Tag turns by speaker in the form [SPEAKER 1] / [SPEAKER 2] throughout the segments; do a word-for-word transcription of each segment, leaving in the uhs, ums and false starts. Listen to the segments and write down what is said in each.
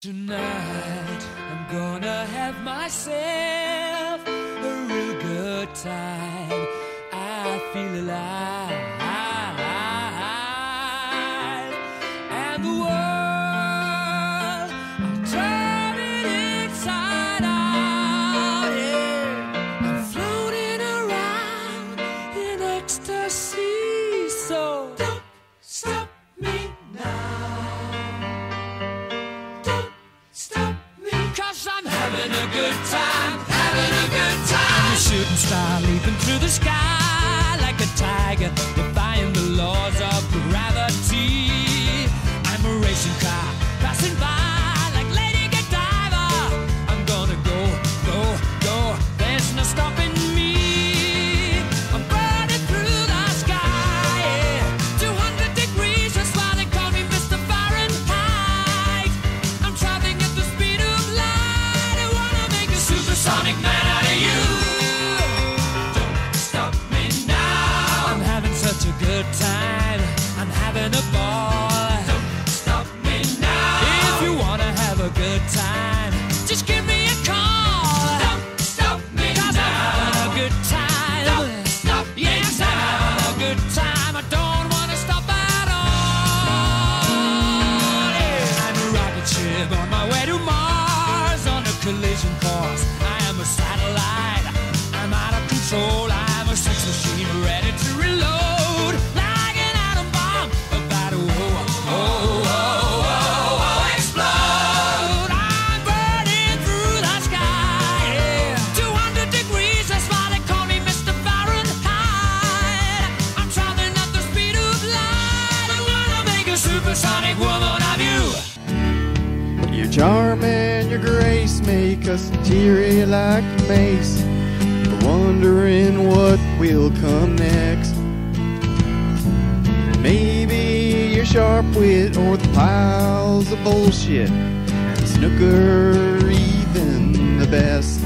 [SPEAKER 1] Tonight I'm gonna have myself a real good time. I feel alive, and the world I'm turning inside out. Yeah, I'm floating around in ecstasy. So don't stop me now. I'm having a good time, having a good time. I'm a shooting star leaping through the sky like a tiger, defying the laws of gravity. I'm a racing car passing by like Lady Godiva. I'm gonna go, go, go. There's no stopping me. I'm burning through the sky, yeah. two hundred degrees, that's why they call me Mister Fahrenheit. I'm traveling at the speed of light. Supersonic man out of you. Don't stop me now. I'm having such a good time. I'm having a ball. Don't stop me now. If you wanna have a good time, just give me a call. Don't stop me now. I'm having a good time. Don't stop me yes, now. I'm having a good time. I don't wanna stop at all. Yeah. I'm a rocket ship on my way to Mars on a collision course. Satellite, I'm out of control. I'm a sex machine ready to reload, like an atom bomb about to oh, oh, oh, oh, oh, explode. I'm burning through the sky, yeah. two hundred degrees, that's why they call me Mister Fahrenheit. I'm traveling at the speed of light. I wanna make a supersonic woman of you.
[SPEAKER 2] Your charm and your grace make us teary like mace. We're wondering what will come next. Maybe your sharp wit or the piles of bullshit and snooker even the best.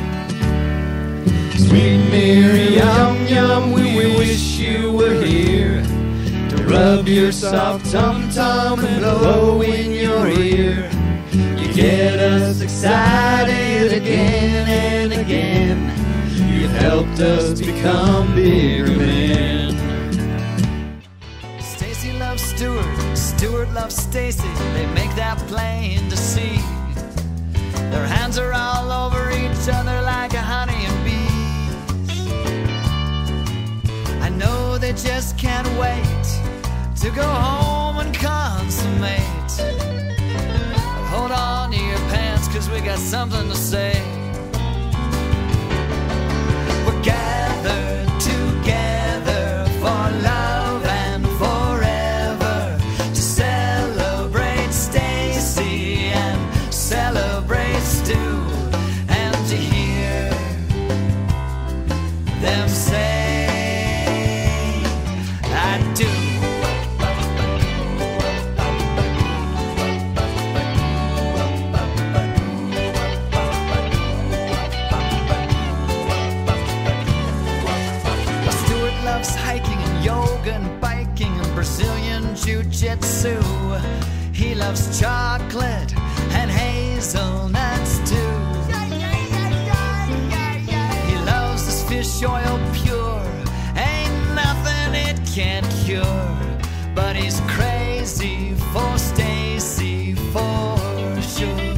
[SPEAKER 2] Sweet Mary, yum yum, we wish you were here to rub your soft tum-tum and blow in your ear. Get us excited again and again. You've helped us become bigger men.
[SPEAKER 3] Stacy loves Stuart, Stuart loves Stacy. They make that plain to see. Their hands are all over each other like a honey and bees. I know they just can't wait to go home and consummate. Hold on to your pants, cause we got something to say. We're gathered together for love and forever, to celebrate Stacy and celebrate Stu, and to hear them say I do. Brazilian jiu-jitsu. He loves chocolate and hazelnuts too. He loves his fish oil pure, ain't nothing it can't cure. But he's crazy for Stacy for sure.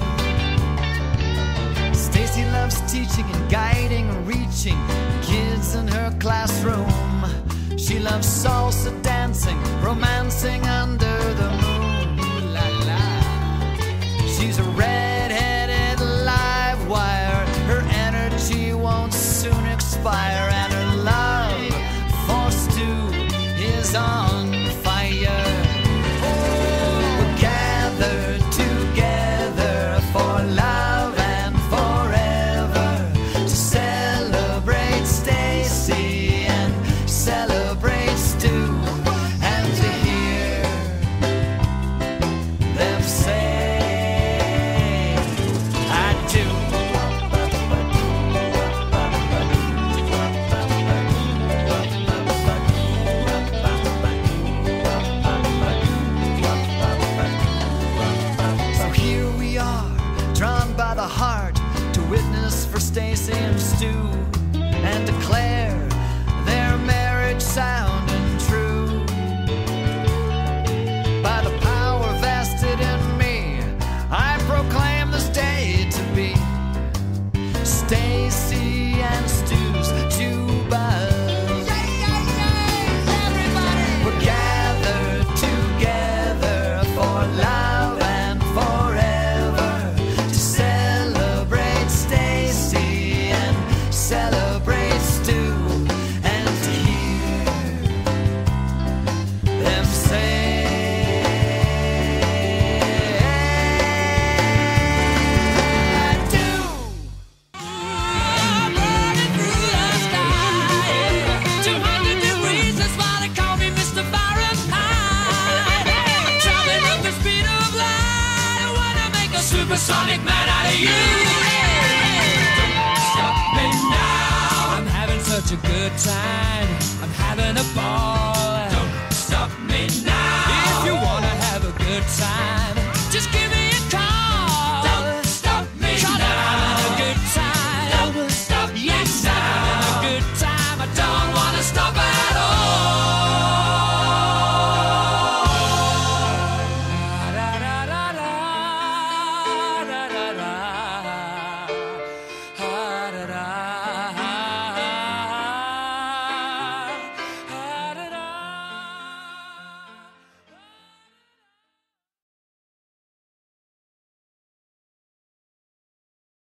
[SPEAKER 3] Stacy loves teaching and guiding and reaching kids in her classroom. She loves salsa dancing, romancing under the moon. Ooh, la, la. She's a red-headed live wire. Her energy won't soon expire, and her love for Stu is on fire. Oh, we're gathered together for love and forever, to celebrate Stacy and celebrate Stu. Christmas for Stacy and Stu, and declare their marriage sound and true. By the power vested in me, I proclaim this day to be Stacy and Stu's Jukebox. We're gathered together for love and forever to celebrate Stacy and celebrate Stu, and to hear them say, I do.
[SPEAKER 1] I'm running through the sky, two hundred degrees, that's why they call me Mister Fahrenheit. I'm traveling at the speed of light, I wanna make a supersonic man out of you. Don't stop me now, I'm having such a good time, I'm having a ball. Don't stop me now, if you wanna have a good time, just give